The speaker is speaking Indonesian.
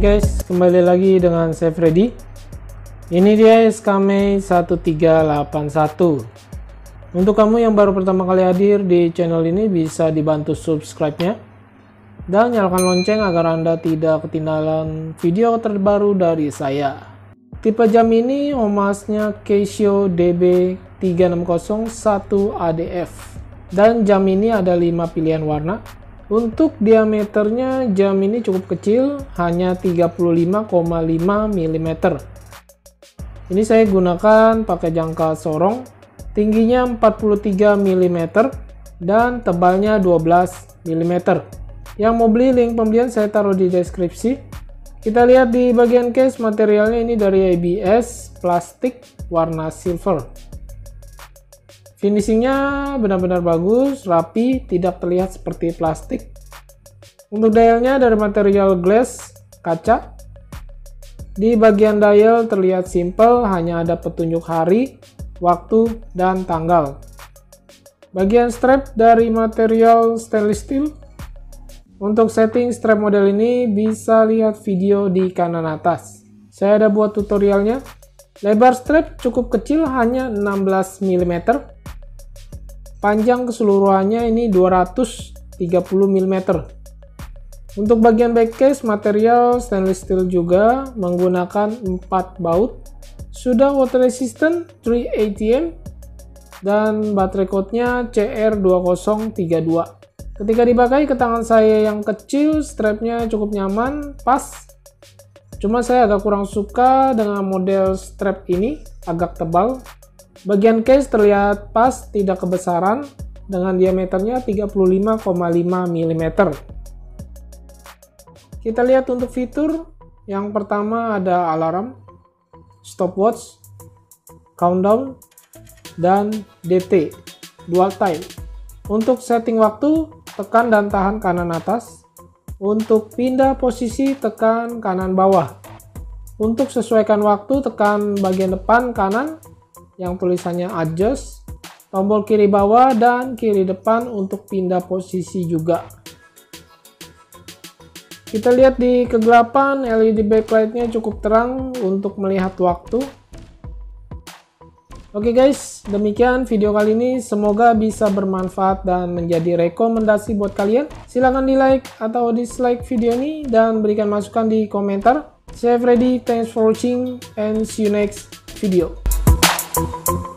guys, kembali lagi dengan saya Freddy. Ini dia SKME 1381. Untuk kamu yang baru pertama kali hadir di channel ini, bisa dibantu subscribe-nya dan nyalakan lonceng agar Anda tidak ketinggalan video terbaru dari saya. Tipe jam ini omasnya Casio DB3601ADF dan jam ini ada 5 pilihan warna. Untuk diameternya jam ini cukup kecil, hanya 35,5 mm. Ini saya gunakan pakai jangka sorong, tingginya 43 mm dan tebalnya 12 mm. Yang mau beli, link pembelian saya taruh di deskripsi. Kita lihat di bagian case, materialnya ini dari ABS plastik warna silver. Finishingnya benar-benar bagus, rapi, tidak terlihat seperti plastik. Untuk dialnya dari material glass, kaca. Di bagian dial terlihat simple, hanya ada petunjuk hari, waktu, dan tanggal. Bagian strap dari material stainless steel. Untuk setting strap model ini bisa lihat video di kanan atas. Saya ada buat tutorialnya. Lebar strap cukup kecil, hanya 16 mm. Panjang keseluruhannya ini 230 mm. Untuk bagian back case, material stainless steel juga, menggunakan 4 baut. Sudah water resistant 3 ATM dan baterai code-nya CR2032. Ketika dipakai ke tangan saya yang kecil, strapnya cukup nyaman, pas. Cuma saya agak kurang suka dengan model strap ini, agak tebal. Bagian case terlihat pas, tidak kebesaran, dengan diameternya 35,5 mm. Kita lihat untuk fitur. Yang pertama ada alarm, stopwatch, countdown, dan DT, dual time. Untuk setting waktu, tekan dan tahan kanan atas. Untuk pindah posisi, tekan kanan bawah. Untuk sesuaikan waktu, tekan bagian depan kanan yang tulisannya adjust, tombol kiri bawah dan kiri depan untuk pindah posisi juga. Kita lihat di kegelapan, LED backlight-nya cukup terang untuk melihat waktu. Oke guys, demikian video kali ini, semoga bisa bermanfaat dan menjadi rekomendasi buat kalian. Silahkan di like atau dislike video ini dan berikan masukan di komentar. Saya Freddy, thanks for watching and see you next video.